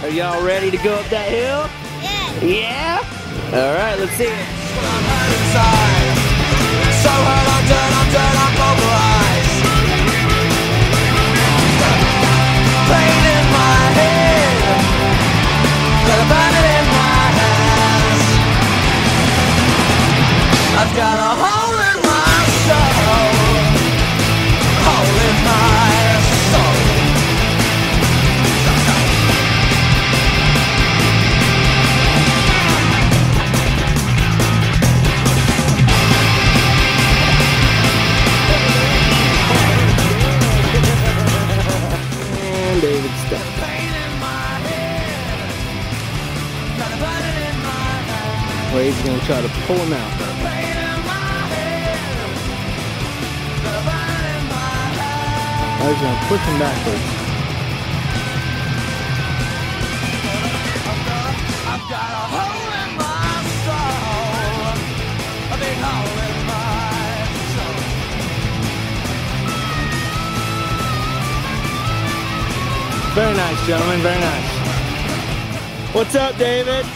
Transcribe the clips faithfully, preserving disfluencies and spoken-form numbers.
Are y'all ready to go up that hill? Yeah. Yeah? All right, let's see it. So hard, I'm done, I'm done, I'm pulverized. Pain in my head, got a burning in my hands. I've got a hole in my soul, hole in my soul. David stuck. Wade's gonna try to pull him out. I was gonna push him backwards. I've got a hole in my soul, a big hole in my soul. Very nice, gentlemen, very nice. What's up, David?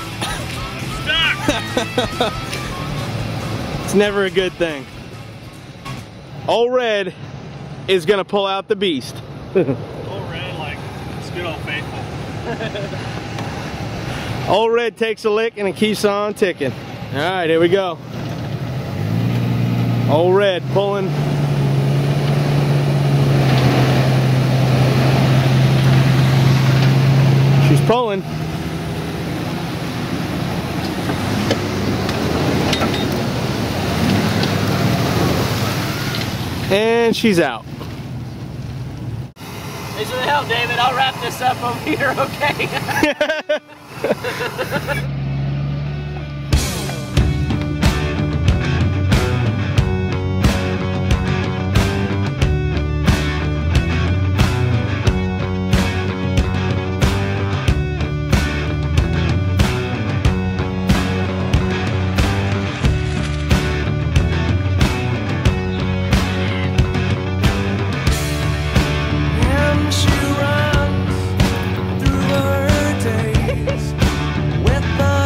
Stuck! It's never a good thing. Old Red is gonna pull out the beast. Old Red, like, it's good old faithful. Old Red takes a lick and it keeps on ticking. All right, here we go. Old Red pulling. She's pulling. And she's out. Thanks for the help, David. I'll wrap this up over here, okay? With the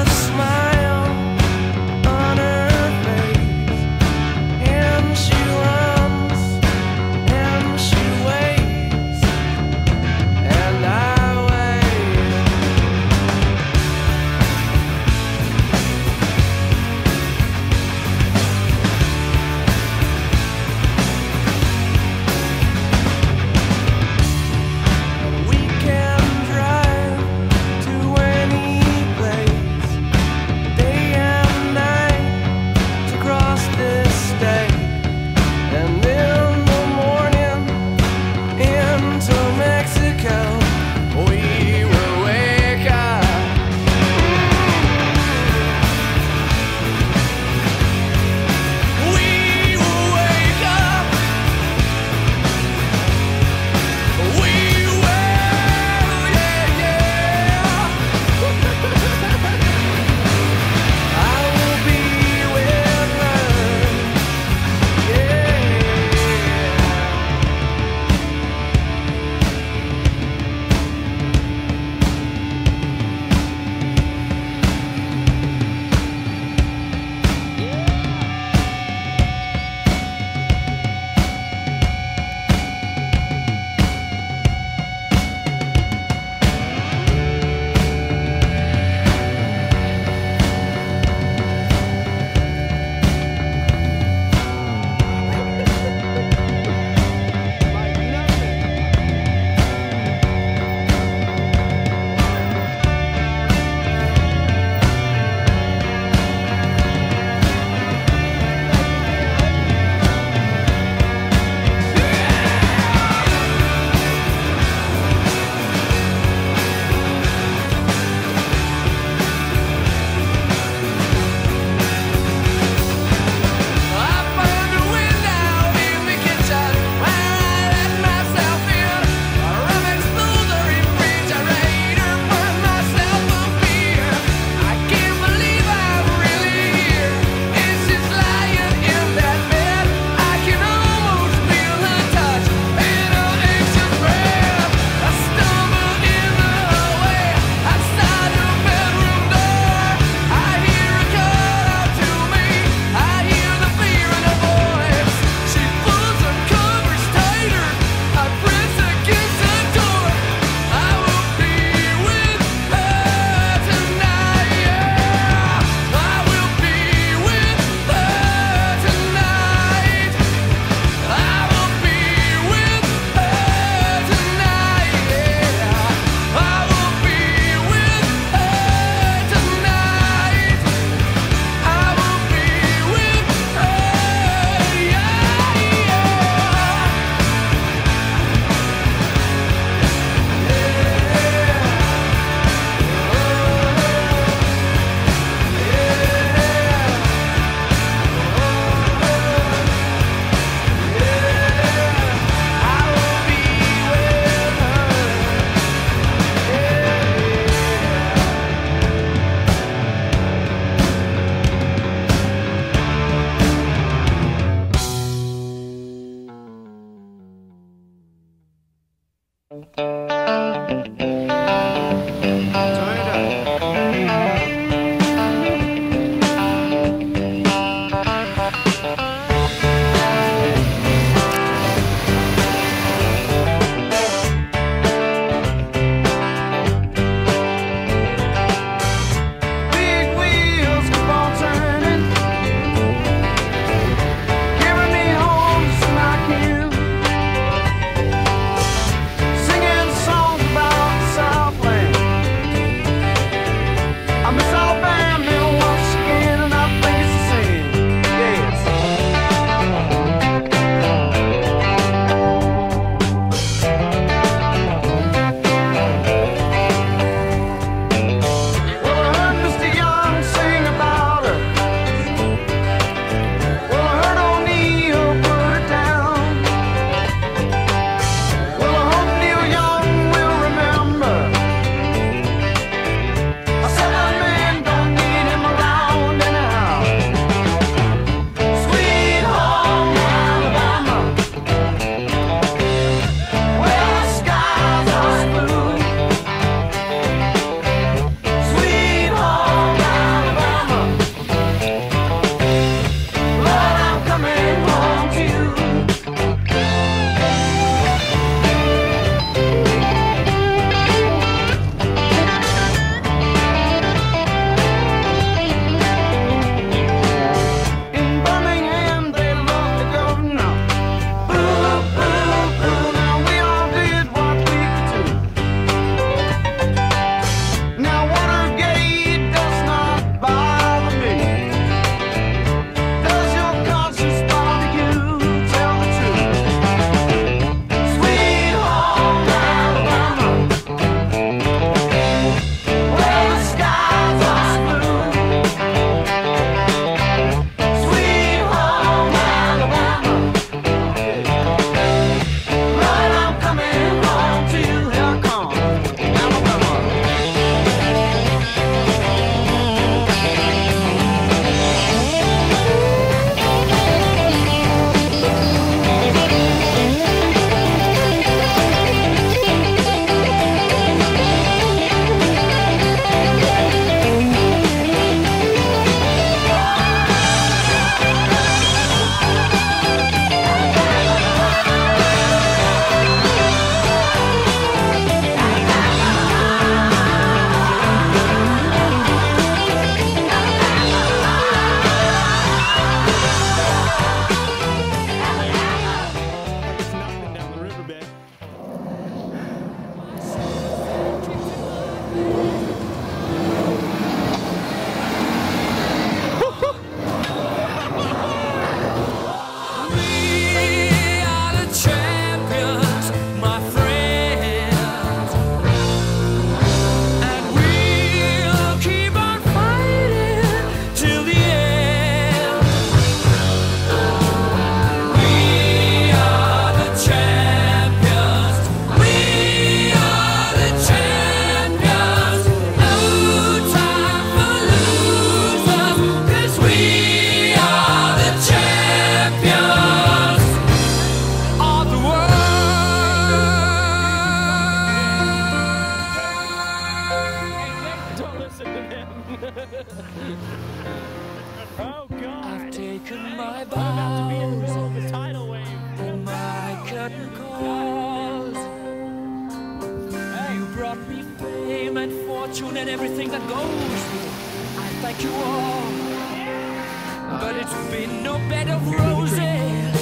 Oh God! I've taken my I'm about to be in the bows middle of a tidal wave. and my curtain calls. You brought me fame and fortune and everything that goes with it. I thank you all, but it's been no bed of roses,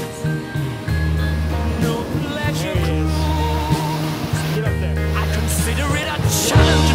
no pleasure cruise. Get up there. I consider it a challenge.